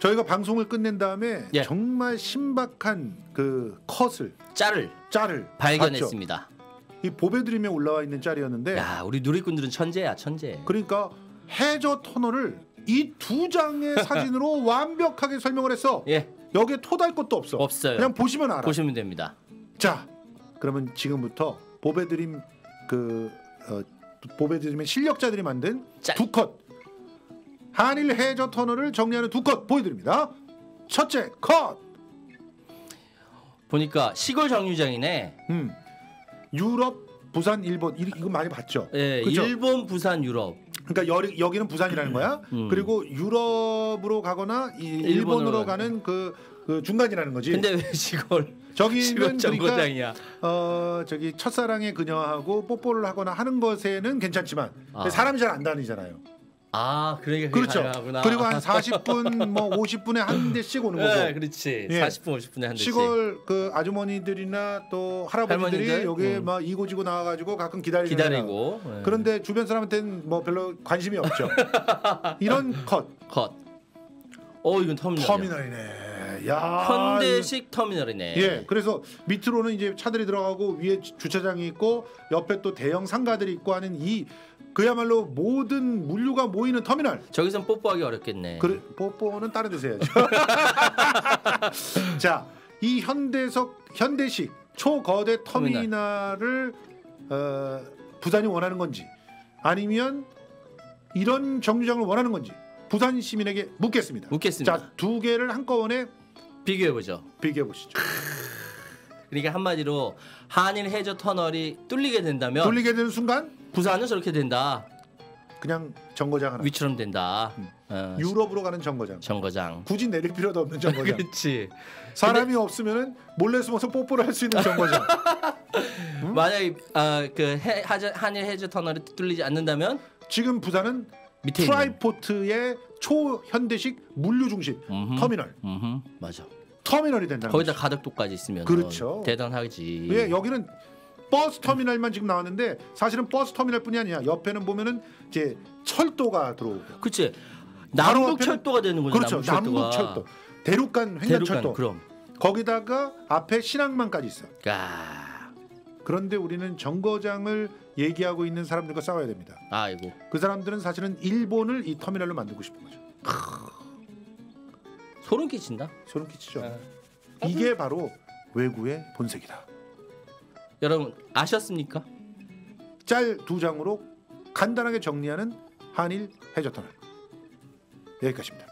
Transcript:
저희가 방송을 끝낸 다음에 예. 정말 신박한 그 컷을 짤을 발견했습니다. 봤죠? 이 보배드림에 올라와 있는 짤이었는데 야, 우리 누리꾼들은 천재야, 천재. 그러니까 해저 터널을 이 두 장의 사진으로 완벽하게 설명을 했어. 예. 여기에 토달 것도 없어. 없어요. 그냥 보시면 알아. 보시면 됩니다. 자, 그러면 지금부터 보배드림 보배드림의 실력자들이 만든 짤. 두 컷, 한일 해저 터널을 정리하는 두 컷 보여드립니다. 첫째 컷. 보니까 시골 정류장이네. 유럽, 부산, 일본 이거 많이 봤죠? 예, 그쵸? 일본, 부산, 유럽. 그러니까 여기는 부산이라는 거야. 그리고 유럽으로 가거나 일본으로 가는 그 중간이라는 거지. 근데 왜 시골? 저기는 정거장이야. 그러니까 저기 첫사랑의 그녀하고 뽀뽀를 하거나 하는 것에는 괜찮지만 사람이 잘 안 다니잖아요. 아, 그러니까 그렇죠. 가능하구나. 그리고 한 40분 뭐 50분에 한 대씩 오는 거고. 네, 그렇지. 예. 40분 50분에 한 대씩. 시골 그 아주머니들이나 또 할아버지들이 할머니들? 여기에 막 이고지고 나와가지고 가끔 기다리고. 네. 그런데 주변 사람한테는 뭐 별로 관심이 없죠. 이런 컷. 이건 터미널이네. 야, 현대식 터미널이네. 예, 그래서 밑으로는 이제 차들이 들어가고 위에 주차장이 있고 옆에 또 대형 상가들이 있고 하는 이 그야말로 모든 물류가 모이는 터미널. 저기선 뽀뽀하기 어렵겠네. 뽀뽀는 다른 데서 해야죠. 자, 이 현대식 초거대 터미널을 부산이 원하는 건지 아니면 이런 정류장을 원하는 건지 부산 시민에게 묻겠습니다. 자, 두 개를 한꺼번에 비교해 보시죠. 그러니까 한마디로 한일 해저 터널이 뚫리게 되는 순간 부산은 저렇게 된다. 그냥 정거장 하나. 위처럼 된다. 유럽으로 가는 정거장. 굳이 내릴 필요도 없는 정거장. 그렇지. 사람이 없으면은 몰래 숨어서 뽀뽀를 할 수 있는 정거장. 만약에 한일 해저 터널이 뚫리지 않는다면 지금 부산은 밑에 트라이포트의 초현대식 물류 중심 터미널. 맞아. 터미널이 된다는 거기다 가덕도까지 있으면 그렇죠. 대단하지. 왜 여기는 버스 터미널만 지금 나왔는데 사실은 버스 터미널뿐이 아니야. 옆에는 보면은 이제 철도가 들어오고. 그렇지. 남북 철도가 되는 거죠. 그렇죠. 남북 철도. 대륙간 횡단철도. 그럼. 거기다가 앞에 신항만까지 있어. 야. 그런데 우리는 정거장을 얘기하고 있는 사람들과 싸워야 됩니다. 아이고. 그 사람들은 사실은 일본을 이 터미널로 만들고 싶은 거죠. 소름 끼친다. 소름 끼치죠. 이게 바로 외구의 본색이다. 여러분 아셨습니까? 짤 두 장으로 간단하게 정리하는 한일 해저터널. 여기까지입니다.